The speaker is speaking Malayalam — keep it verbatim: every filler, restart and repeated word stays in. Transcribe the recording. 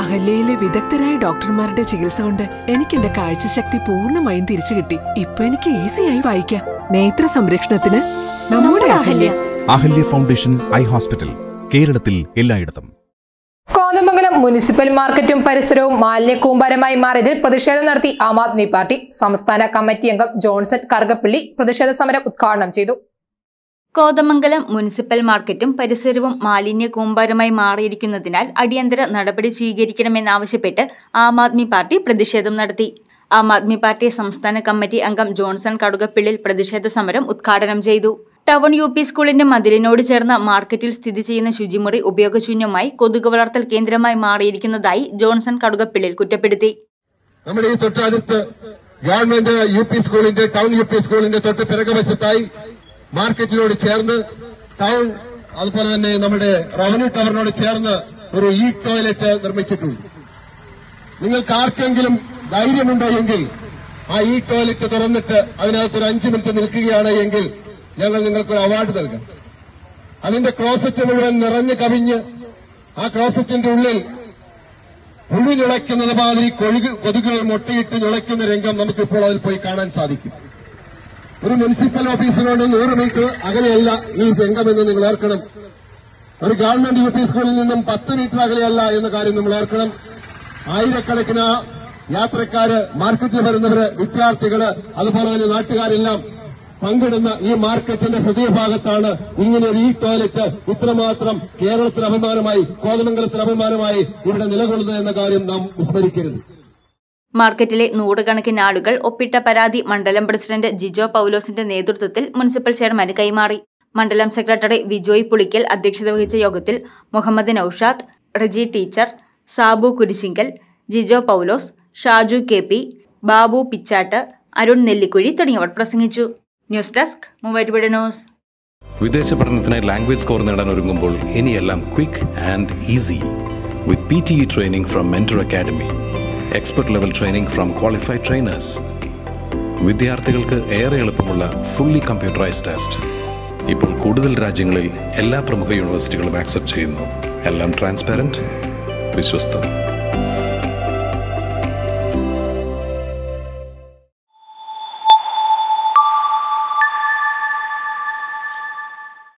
അഹല്യയിലെ വിദഗ്ധരായ ഡോക്ടർമാരുടെ ചികിത്സ കൊണ്ട് എനിക്ക് എന്റെ കാഴ്ചശക്തി പൂർണ്ണമായും തിരിച്ചു കിട്ടി. ഇപ്പൊ എനിക്ക് ഈസിയായി വായിക്കാം. നേത്ര സംരക്ഷണത്തിന് നമ്മുടെ Ahalya. Ahalya foundation eye hospital, കേരളത്തിൽ എല്ലായിടത്തും. കോതമംഗലം മുനിസിപ്പൽ മാർക്കറ്റും പരിസരവും മാലിന്യക്കൂമ്പാരമായി മാറിയതിൽ പ്രതിഷേധം നടത്തി ആം ആദ്മി പാർട്ടി. സംസ്ഥാന കമ്മിറ്റി അംഗം ജോൺസൺ കറുകപ്പള്ളി പ്രതിഷേധ സമരം ഉദ്ഘാടനം ചെയ്തു. കോതമംഗലം മുനിസിപ്പൽ മാർക്കറ്റും പരിസരവും മാലിന്യ കൂമ്പാരമായി മാറിയിരിക്കുന്നതിനാൽ അടിയന്തര നടപടി സ്വീകരിക്കണമെന്നാവശ്യപ്പെട്ട് ആം ആദ്മി പാർട്ടി പ്രതിഷേധം നടത്തി. ആം ആദ്മി പാർട്ടി സംസ്ഥാന കമ്മിറ്റി അംഗം ജോൺസൺ കറുകപ്പള്ളി പ്രതിഷേധ സമരം ഉദ്ഘാടനം ചെയ്തു. ടൗൺ യു പി സ്കൂളിന്റെ മതിലിനോട് ചേർന്ന മാർക്കറ്റിൽ സ്ഥിതി ചെയ്യുന്ന ശുചിമുറി ഉപയോഗശൂന്യമായി കൊതുക് വളർത്തൽ കേന്ദ്രമായി മാറിയിരിക്കുന്നതായി ജോൺസൺ കറുകപ്പള്ളി കുറ്റപ്പെടുത്തി. നമ്മുടെ ഈ തൊട്ടടുത്ത് ഗവൺമെന്റ് യു പി സ്കൂളിന്റെ ടൗൺ യു പി സ്കൂളിന്റെ തൊട്ട് പിറകുവശത്തായി മാർക്കറ്റിനോട് ചേർന്ന് ടൗൺ അതുപോലെ തന്നെ നമ്മുടെ റവന്യൂ ടവറിനോട് ചേർന്ന് ഒരു ഇ ടോയ്ലറ്റ് നിർമ്മിച്ചിട്ടുണ്ട്. നിങ്ങൾക്ക് ആർക്കെങ്കിലും ധൈര്യമുണ്ടോ എങ്കിൽ ആ ഇ ടോയ്ലറ്റ് തുറന്നിട്ട് അതിനകത്ത് ഒരു അഞ്ചു മിനിറ്റ് നിൽക്കുകയാണ് എങ്കിൽ ഞങ്ങൾ നിങ്ങൾക്കൊരു അവാർഡ് നൽകാം. അതിന്റെ ക്ലോസറ്റ് മുഴുവൻ നിറഞ്ഞു കവിഞ്ഞ് ആ ക്ലോസറ്റിന്റെ ഉള്ളിൽ പുഴു ഞുളയ്ക്കുന്നത് മാതിരി കൊഴുക് കൊതുകുകൾ മുട്ടയിട്ട് ഞുളയ്ക്കുന്ന രംഗം നമുക്കിപ്പോൾ അതിൽ പോയി കാണാൻ സാധിക്കും. ഒരു മുനിസിപ്പൽ ഓഫീസിനോട് നൂറ് മീറ്റർ അകലെയല്ല ഈ രംഗമെന്ന് നിങ്ങൾ ഓർക്കണം. ഒരു ഗവൺമെന്റ് യു പി സ്കൂളിൽ നിന്നും പത്ത് മീറ്റർ അകലെയല്ല എന്ന കാര്യം നമ്മൾ ഓർക്കണം. ആയിരക്കണക്കിന് യാത്രക്കാര്, മാർക്കറ്റിൽ വരുന്നവര്, വിദ്യാർത്ഥികള്, അതുപോലെ തന്നെ നാട്ടുകാരെല്ലാം പങ്കിടുന്ന ഈ മാർക്കറ്റിന്റെ ഹൃദയഭാഗത്താണ് ഇങ്ങനെ ഒരു ഈ ടോയ്ലറ്റ് ഇത്രമാത്രം കേരളത്തിന് അഭിമാനമായി, കോതമംഗലത്തിന് അഭിമാനമായി ഇവിടെ നിലകൊള്ളുന്നത് എന്ന കാര്യം നാം വിസ്മരിക്കരുത്. മാർക്കറ്റിലെ നൂറുകണക്കിന് ആളുകൾ ഒപ്പിട്ട പരാതി മണ്ഡലം പ്രസിഡന്റ് ജിജോ പൌലോസിന്റെ നേതൃത്വത്തിൽ മുനിസിപ്പൽ ചെയർമാന് കൈമാറി. മണ്ഡലം സെക്രട്ടറി വിജോയ് പുളിക്കൽ അധ്യക്ഷത വഹിച്ച യോഗത്തിൽ Muhammad Noushad, Reji teacher, Sabu Kurisinkal, Jijo Paulose, Shaju K P, Babu Pichattu, Arun Nellikuzhi തുടങ്ങിയവർ പ്രസംഗിച്ചു. News desk Muvattupuzha news. വിദേശ പഠനത്തിന് ലാംഗ്വേജ് സ്കോർ നേടാൻ ഒരുങ്ങുമ്പോൾ ഇനിയെല്ലാം quick and easy with P T E training from mentor academy. Expert level training from qualified trainers. വിദ്യാർത്ഥികൾക്ക് ഏറെ എളുപ്പമുള്ള ഫുള്ളി കമ്പ്യൂട്ടറൈസ്ഡ് ടെസ്റ്റ് ഇപ്പോൾ കൂടുതൽ രാജ്യങ്ങളിൽ എല്ലാ പ്രമുഖ യൂണിവേഴ്സിറ്റികളും ആക്സെപ്റ്റ് ചെയ്യുന്നു. എല്ലാം ട്രാൻസ്പെറന്റ്, വിശ്വസ്തം.